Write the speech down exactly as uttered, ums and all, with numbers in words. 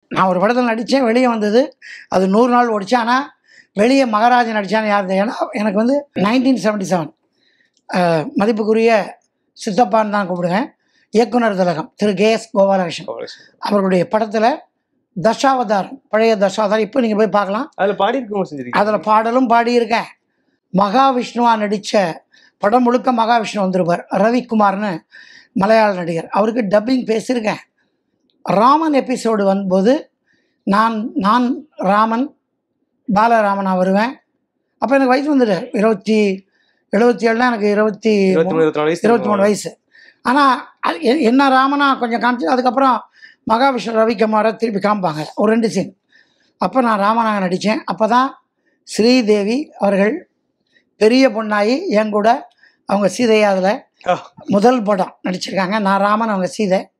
நான் ஒரு படத்தில் நடித்தேன், வெளியே வந்தது, அது நூறு நாள் ஓடிச்சு. ஆனால் வெளியே மகாராஜன் நடித்தான்னு யார்? ஏன்னா எனக்கு வந்து நைன்டீன் செவன்டி செவன் மதிப்புக்குரிய சித்தப்பான்னு தான் கூப்பிடுவேன். இயக்குனர் திலகம் திரு கே எஸ் கோபாலகிருஷ்ணன் அவர்களுடைய படத்தில் தசாவதாரம், பழைய தசாவதாரம், இப்போ நீங்கள் போய் பார்க்கலாம். அதில் பாடி அதில் பாடலும் பாடியிருக்கேன். மகாவிஷ்ணுவா நடித்த படம் முழுக்க மகாவிஷ்ணு வந்திருப்பார். ரவிக்குமார்னு மலையாள நடிகர், அவருக்கு டப்பிங் பேசியிருக்கேன். ராமன் எபிசோடு வந்தபோது நான் நான் ராமன் பாலராமனாக வருவேன். அப்போ எனக்கு வயசு வந்துடு இருபத்தி எழுபத்தி ஏழுனா எனக்கு இருபத்தி இருபத்தி மூணு வயசு. ஆனால் என்ன ராமனா கொஞ்சம் காமிச்சு, அதுக்கப்புறம் மகாவிஷ்ணு ரவிக்குமாரை திருப்பி காமிப்பாங்க ஒரு ரெண்டு சீன். அப்போ நான் ராமனாக நடித்தேன். அப்போ தான் ஸ்ரீதேவி அவர்கள் பெரிய பொண்ணாகி என் கூட அவங்க சீதையா அதில் முதல் படம் நடிச்சிருக்காங்க. நான் ராமன், அவங்க சீதை.